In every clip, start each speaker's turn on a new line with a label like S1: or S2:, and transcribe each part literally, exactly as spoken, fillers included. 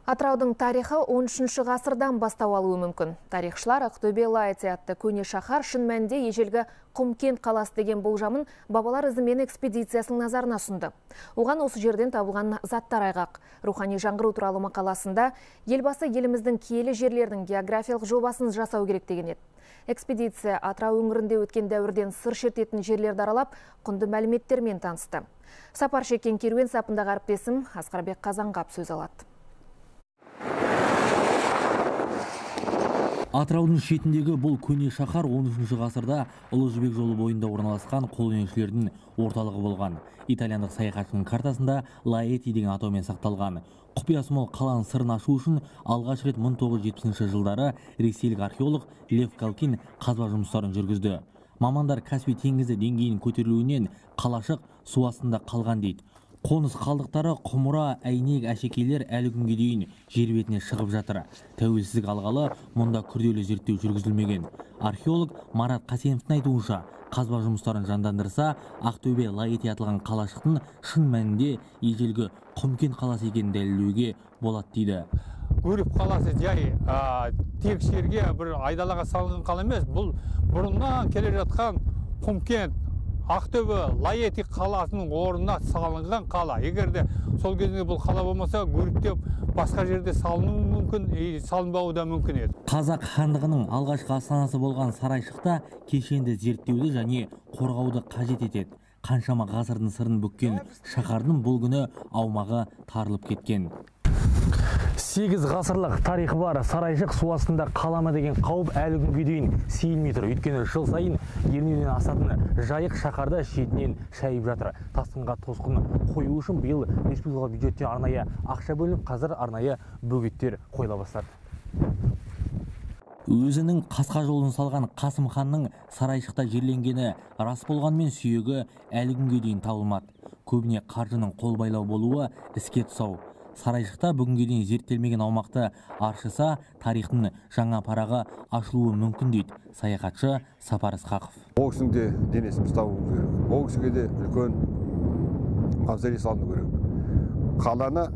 S1: Атыраудың тарихы он үшінші ғасырдан бастау алуы мүмкін. Тарихшылар Ақтөбе Лаэти атты көне шаһар шын мәнінде ежелгі Құмкент қаласы деген болжамын бабалар ізімен экспедициясының назарына ұсынды. Оған осы жерден табылған заттар айғақ. Рухани жаңғыру туралы мақаласында елбасы еліміздің киелі жерлердің географиялық жобасын жасау керек деген еді. Экспедиция Атырау өңірінде өткен дәуірден сыр шертетін жерлерді аралап, құнды мәліметтермен танысты. Сапар шеккен керуен сапындағы әріптесім Асқарбек Қазанғап сөз алады.
S2: Атыраудың шетіндегі бұл көне шаһар он үшінші ғасырда Ұлы Жібек жолы бойында орналасқан қолөнершілердің орталығы болған. Итальяндық саяхатшының картасында Лаэти деген атаумен сақталған. Құпиясы мол қаланың сырын ашу үшін алғаш рет мың тоғыз жүз жетпісінші жылдары ресейлік археолог Лев Калкин қазба жұмыстарын жүргізді. Мамандар Каспий теңізі деңгейінің көтерілуінен қалашық су астында қалған дейді. Қоныс қалдықтары, құмыра, әйнек, әшекейлер әлі күнге дейін жер бетіне шығып жатыр. Тәуелсіздік алғалы мұнда күрделі зерттеу жүргізілмеген. Археолог Марат Қасеновтың айтуынша, қазба жұмыстарын жандандырса, Ақтөбе Лаэти аталған қалашықтың шын мәнінде ежелгі Құмкент қаласы екенін дәлелдеуге болады дейді.
S3: Өріп қаласы жай тек жерге бір айдалаға салынған қала емес, бұл бұрыннан келе жатқан Құмкент Ақтөбе Лаэти қаласының орнына салынған қала. Егерде сол кезінде бұл қала болмаса, өріктеп басқа жерде салыну мүмкін, салынбауы да мүмкін еді.
S2: Қазақ хандығының алғашқы астанасы болған сарайшықта кешенді зерттеуді және қорғауды қажет етеді. Қаншама ғасырдың сырын бүккен шаһардың бұл күні аумағы тарылып кеткен.
S4: сегіз ғасырлық тарихы бар сарайшық су астында қаламы деген қауіп әлі күнге дейін сейілмей тұр. Өйткені жыл сайын ернеуден асатын жайық шаһарды шетінен шайып жатыр. Тасқынға тосқын қою үшін биыл республикалық бюджеттен арнайы ақша бөлініп, қазір арнайы бөгеттер қойыла бастады.
S2: Өзінің қасқа жолын салған Қасым ханның сарайшықта жерленгені рас болғанмен сүйегі әлі күнге дейін табылмады. Көбіне қаржының қол байлау болуы іске тұсау. Сарайшықта бүгінге дейін зерттелмеген аумақты аршыса, тарихтың жаңа парағы ашылуы мүмкін дейді саяхатшы Сапар Ысқақов.
S5: Ол кісінің де денесін ұстауы керек. Ол кісіге де үлкен мавзолей салыну керек. Қаланы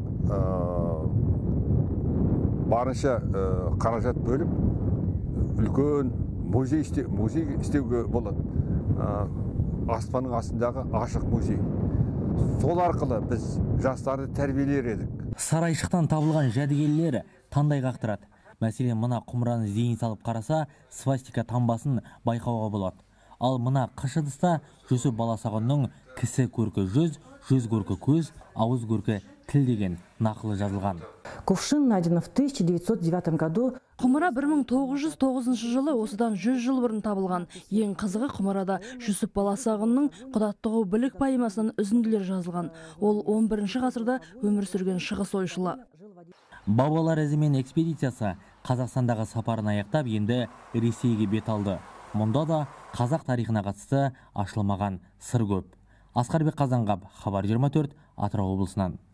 S5: барынша қаражат бөліп, үлкен музей істеуге болады. Аспанның астындағы ашық музей. Сол арқылы біз жастарды тәрбиелер едік.
S2: Сарайшықтан табылған жәдігерлер таңдай қақтырады. Мәселен, мына құмыраны зейін салып қараса, свастика таңбасын байқауға болады. Ал мына қыш ыдыста Жүсіп Баласағұнның кісі көркі жүз, жүз көркі көз, ауыз көркі тіл деген нақылы жазылған.
S6: Кувшин найден в тысяча девятьсот девятом году.
S7: Құмыра бір мың тоғыз жүз тоғызыншы жылы осыдан жүз жыл бұрын табылған. Ең қызығы, құмырада Жүсіп Баласағұнның құдаттығы білік поэмасынан үзінділер жазылған. Ол он бірінші ғасырда өмір сүрген шығыс ойшылы.
S2: Бабалар ізімен экспедициясы Қазақстандағы сапарын аяқтап, енді Ресейге бет алды. Мұнда да қазақ тарихына қатысты ашылмаған сыр көп. Асқарбек Қазанғап, Хабар жиырма төрт, Атырау облысынан.